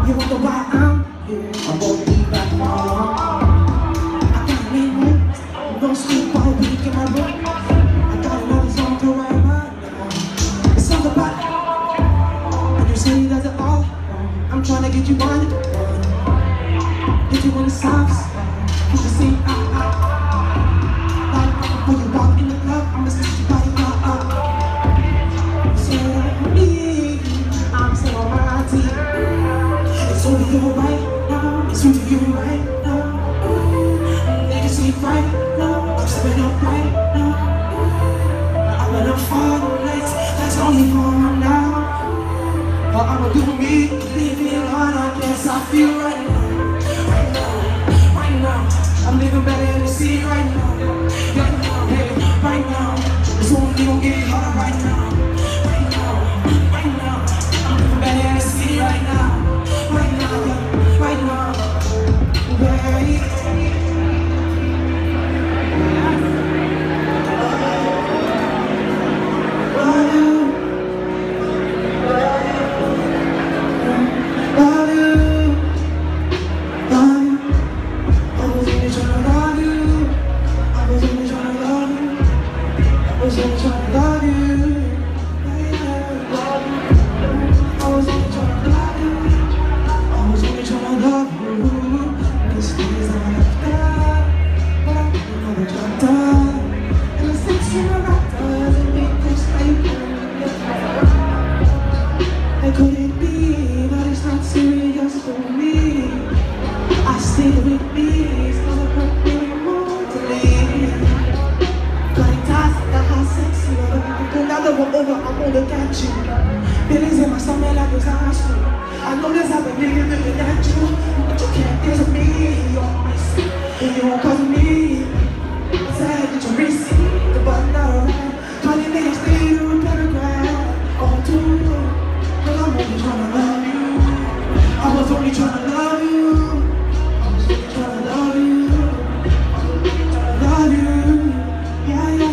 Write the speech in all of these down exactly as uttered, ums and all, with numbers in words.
You wonder why I'm here. I won't be back home. I got me rooms, no sleep all week in my room. I got another song to write about. It's all about when you say that's it all. I'm trying to get you one, get you in the socks, get you see ah ah. Like when you walk in the club, I'ma see you body up up. So me, I'm so on my team. It's only you right now, it's only you right now. Niggas see right now, I'm stepping up right now. I'm gonna fall nights, that's only for now. But I'ma do me, leave me alone, I guess I feel right now. Right now, right now, I'm living better in the sea right now. Right now, hey, right now, it's only gonna get harder right now. Right now, right now, I'm living better in the sea right now. Right now, right now, right. I was only trying to love you. I was only trying to love you. I was only trying to love you. Cause things that I left out, but I didn't know that you're done. And the sex in my mouth doesn't make this like it couldn't be, but it's not serious for me. I stay with me, it's gonna hurt me more to leave. Now that we're over, I'm gonna catch you. Feelings in my stomach like disaster. I know there's other niggas looking at you, but you can't deal with me. You're missing, and you won't cause me. Sad that you receive, but not alright. Twenty niggas stay to a paragraph or two. But I'm only trying to love you. I was only trying to love you. I was only trying to love you. I was only trying to love you. Yeah, yeah.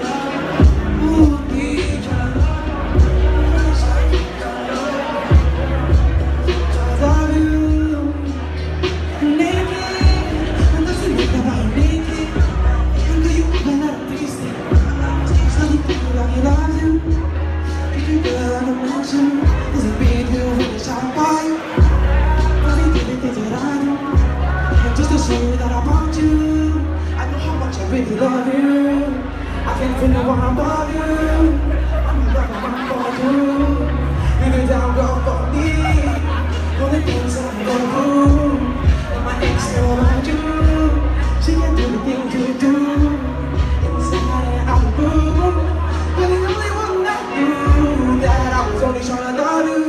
Really love you. I can't feel no one above you. I'm running around for you. Living down girl for me. All the things I'm gonna do. And my ex still around you. She can do the things you do. Inside and out the room. But the only one that knew that I was only trying to love you.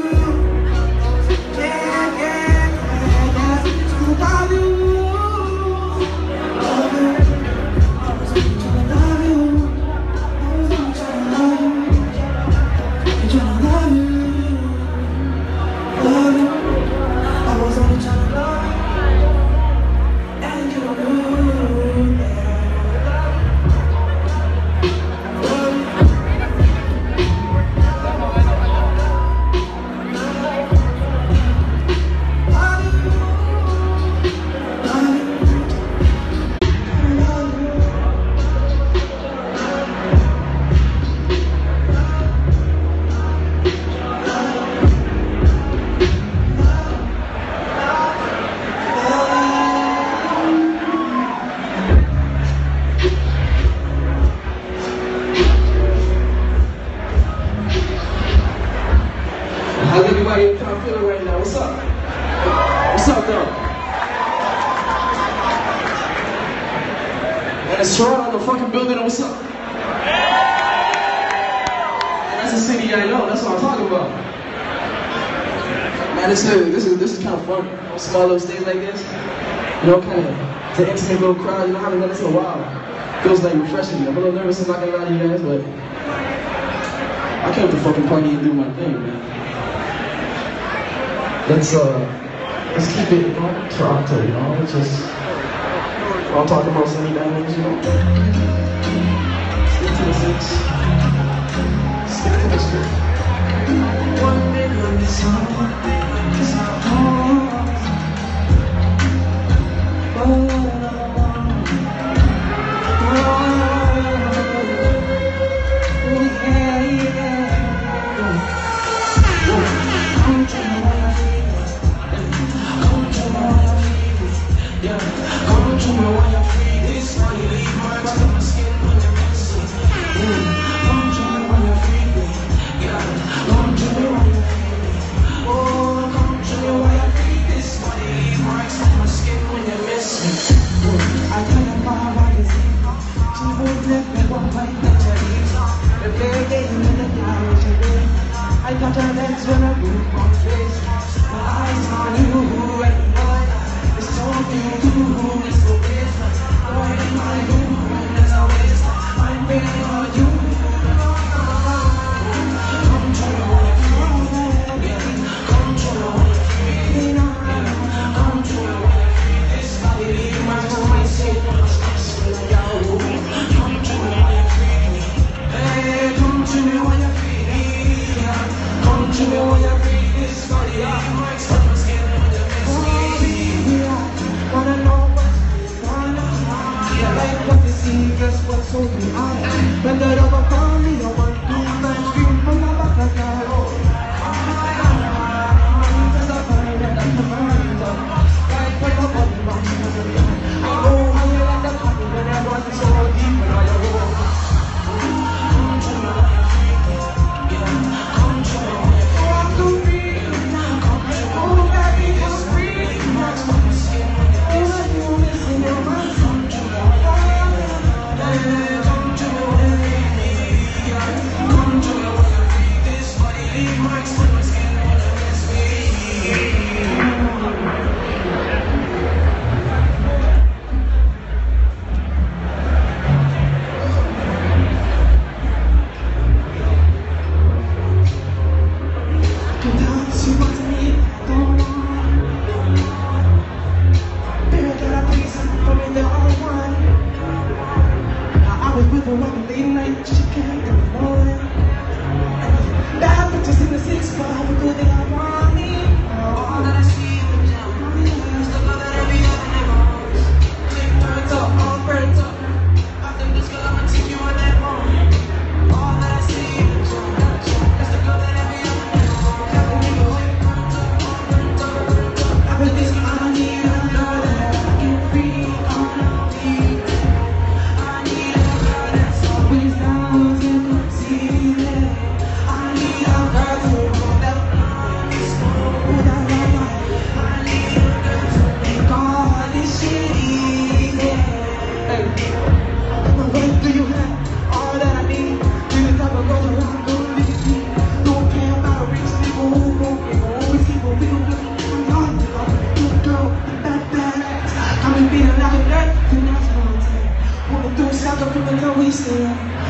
Yeah, yeah, yeah, yeah. So love you. Love you. How's everybody in town feeling right now? What's up? What's up, though? And it's Toronto in the fucking building. What's up? And that's a city I know. That's what I'm talking about. Man, this is this is this is kind of fun. Small little stage like this, you know, kind of it's an intimate little crowd. You know, I haven't done this in a while. Feels like refreshing. I'm a little nervous. I'm not gonna lie to you guys, but I came to fucking party and do my thing, man. Let's uh, let's keep it, you know, Toronto, you know. Let's just, I'll talk about sunny diamonds, you know. Stick to the six. Stick to the script. One big on this song, 'cause I'm home.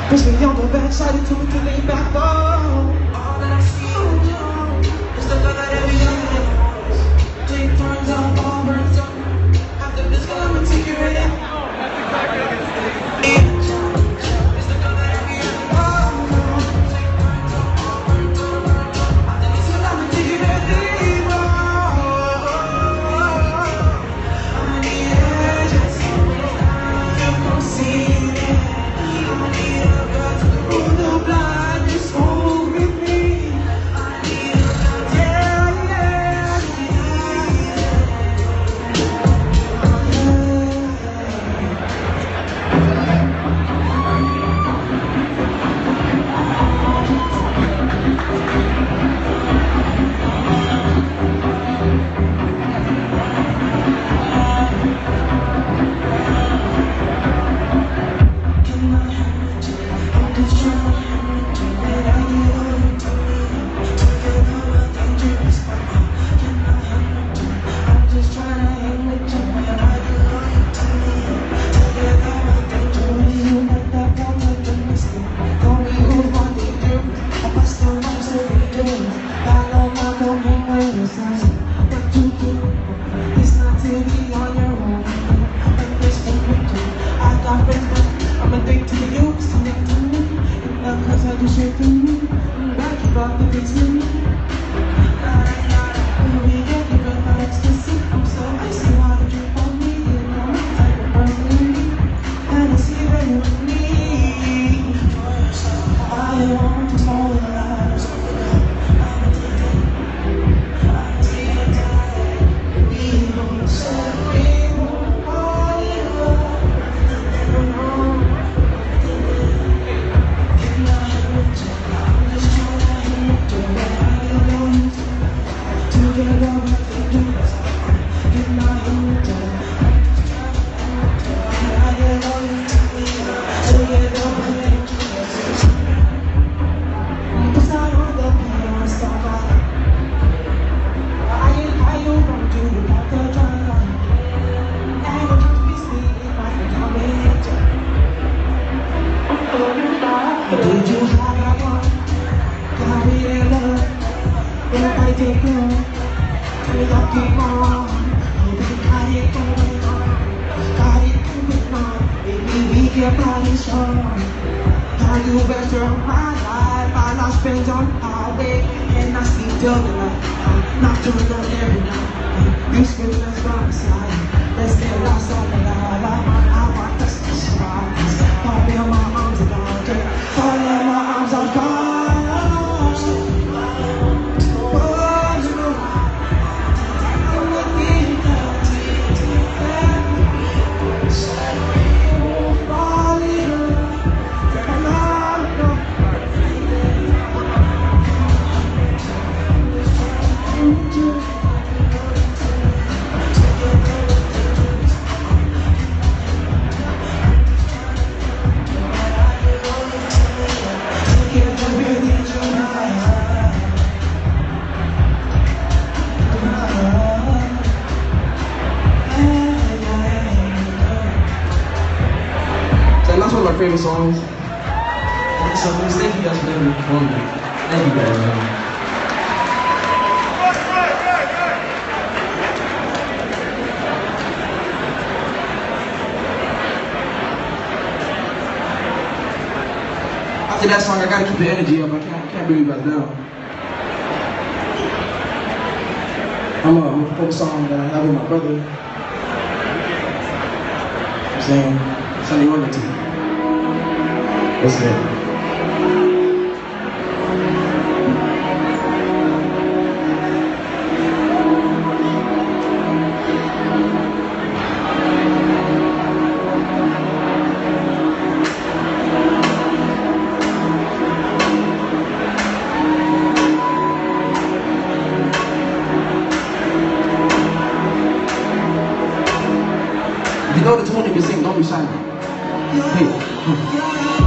Push me on the backside into it to lay back down. All that I see is you. It's the love that every other knows. Take turns up, all burns up. After this, girl, I'ma take you right out. Favorite songs. So thank you guys for letting me perform that. Thank you guys. Man. After that song, I gotta keep the energy up. I can't, I can't bring you guys down. I'm a, I'm a folk song that I have with my brother. I'm saying Sunday Order to me. That's it. If you know the tune, you can sing, don't be shy. Hey.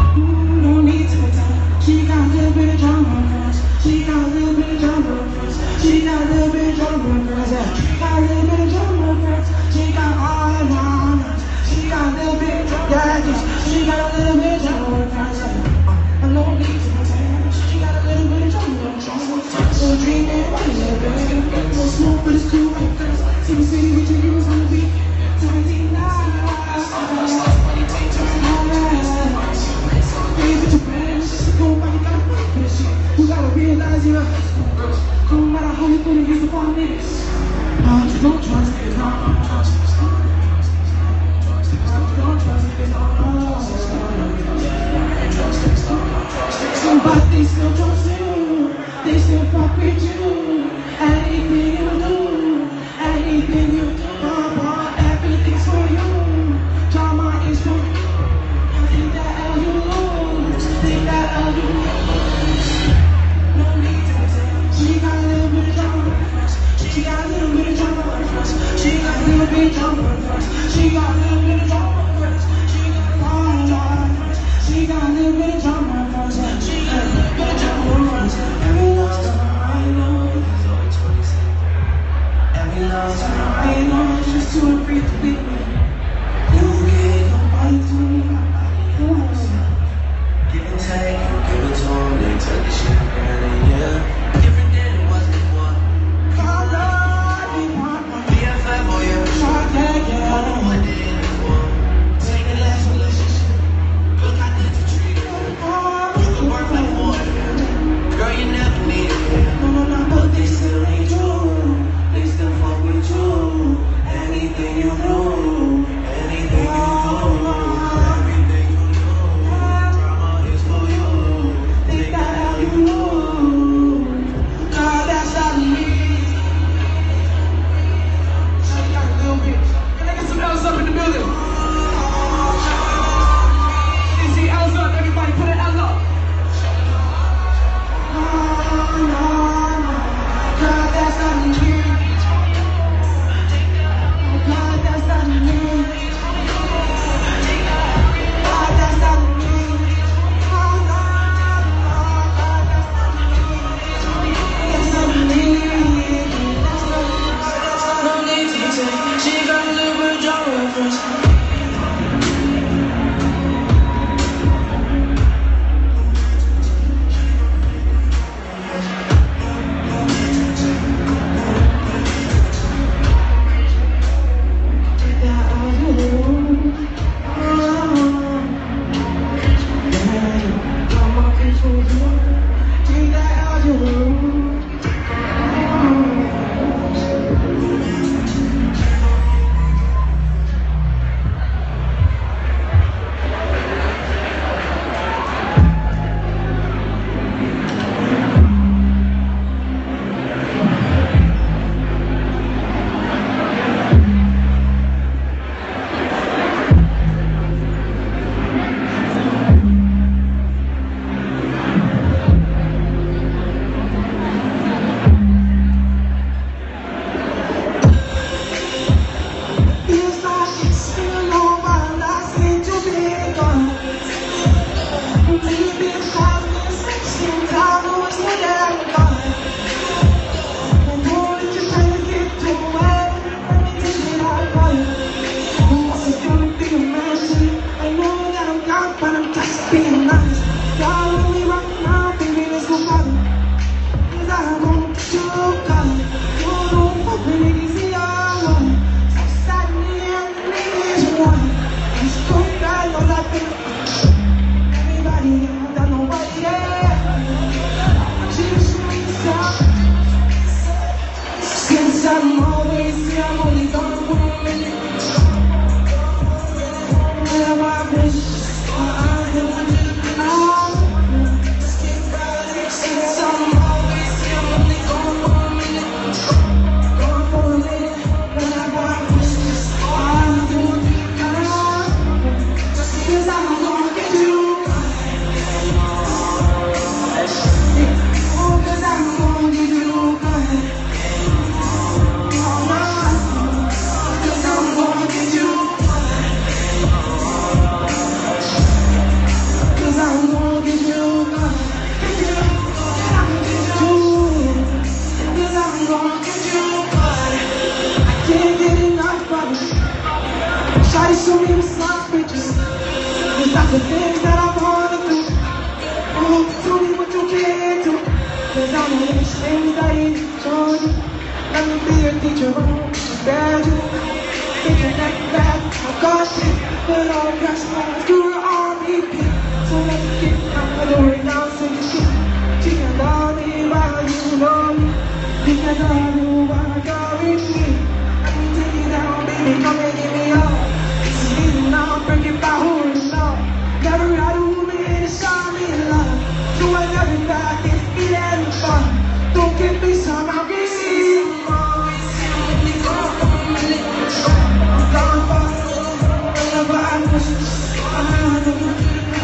She got a little bit of drama first. She got a little bit of drama first. She got a little bit of drama first. She got a little bit of drama first. She got all the drama. She got a little bit of drama. She got a little bit of drama first. niggas used to call niggas. Uh, you don't trust niggas, no. Don't trust niggas, no. Don't trust niggas, no. But they still trust you. They still fuck with you. Anything you do, anything you do, uh, everything's for you. Drama is for you. Think that L you lose. Think that L you lose. No need to pretend. She got a little bit of drama. She got a little bit of drama. She got a little bit of drama. She got a little bit of drama. She got a little drama. She got a little bit of drama. She got a little bit of drama. Every love's I know. Every love's I know. It's just too afraid to be me. You get nobody to me. Give and take, give and tone, they took the shit and yeah. Different than it was before. B F F or your I don't know what they in it for. Take the last relationship. Look, I did the treat. You could work like more. Girl, you never needed it. No, no, no, but they still ain't true. They still fuck with you. Anything you do, anything you do. Everything you do, drama is for you. Think that how you lose. God, that's not me. Shut down a little bit. Can I get some L's up in the building? You see L's up, everybody put an L up. No, no, no. God, that's not me. God, that's not me. God, that's not me. Oh, no, no, God, that's not me. That's not me. That's not me. No need to pretend. She got a little bit of drama first. The things that I wanna do. Oh, tell me what you can do. Cause I know these things that ain't shown you. Let me be a teacher, oh, spare you. Thinking that you bad, I got shit. But all cash lines, do it on repeat. So let's get out of the way now, so you shit. She can love me while you love me. Because I know I got with me. Let me take you down, baby, come and give me up. You know, break it by who is love. Never had a woman in a shot me in love. So I never thought this be that fun. Don't give me some, I'll give you. I'm gone fast, whenever I push it. I'm gonna do it.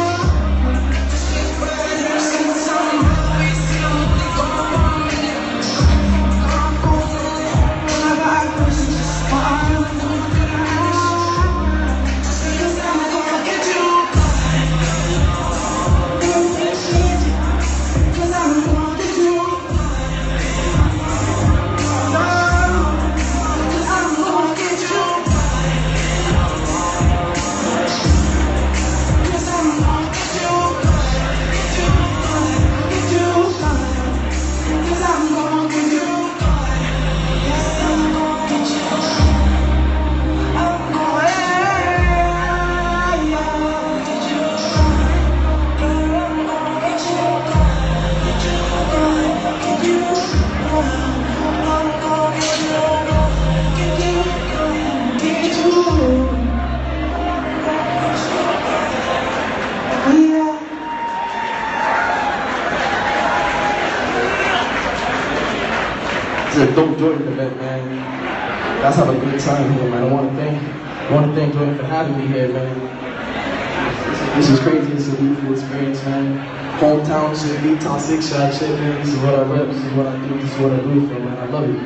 It's a dope Jordan event, man. Let's have a good time here, man. I want to thank, I want to thank Jordan for having me here, man. This is crazy. It's a beautiful experience, man. Hometown shit, B-Town six shot shit, man. This is what I rep. This is what I do. This is what I do for, man. I love it.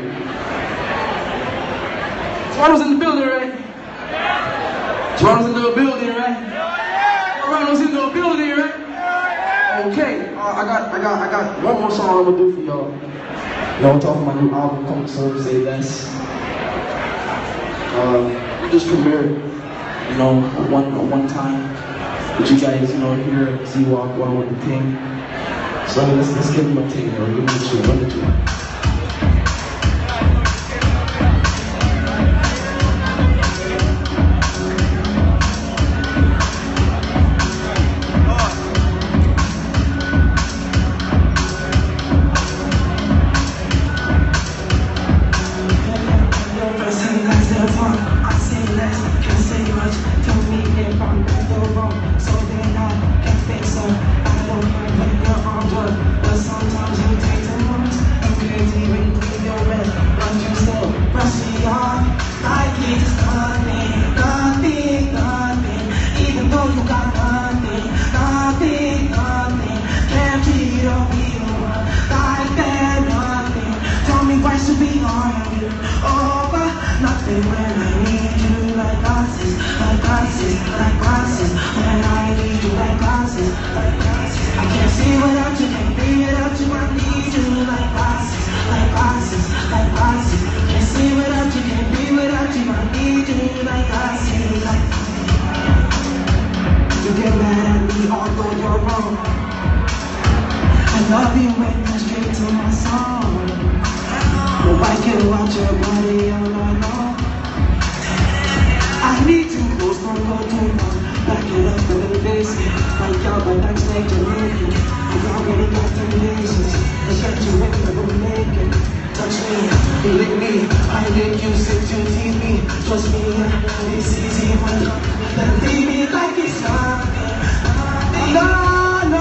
Toronto's in the building, right? Toronto's in the building, right? Toronto's in the building, right? Okay. Uh, I got, I got, I got one more song I'm gonna do for y'all. You know, I'm talking about my new album, Coming Soon, Say Less. Uh, we just premiered, you know, one one time. But you guys, you know, hear Z-Walk one with the team. So let's let's give them a take, you know, give them a tune, run the tune. I love you when you're straight to my song. Nobody can watch your body all night long. I need to close, don't go too long. Back it up a little bit. Like y'all, but that's like you're naked. I already got temptations. I got you in the room naked. Touch me, you lick me. I lick you, sit you, tease me. Trust me, it's easy. Then leave me like it's nothing. No, no.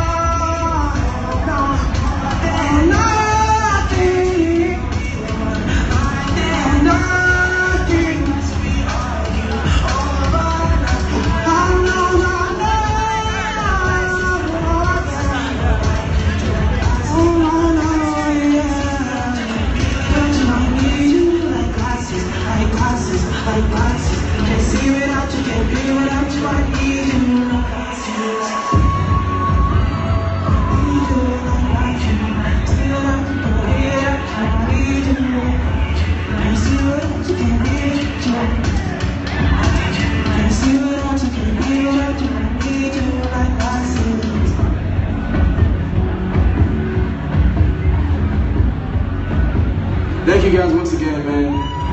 Thank you guys once again, man.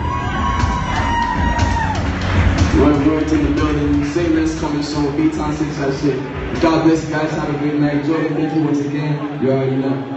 We're going to the building. Say Less coming soon. B-Town six, that shit. God bless you guys. Have a great night. Jordan, thank you once again. You already know.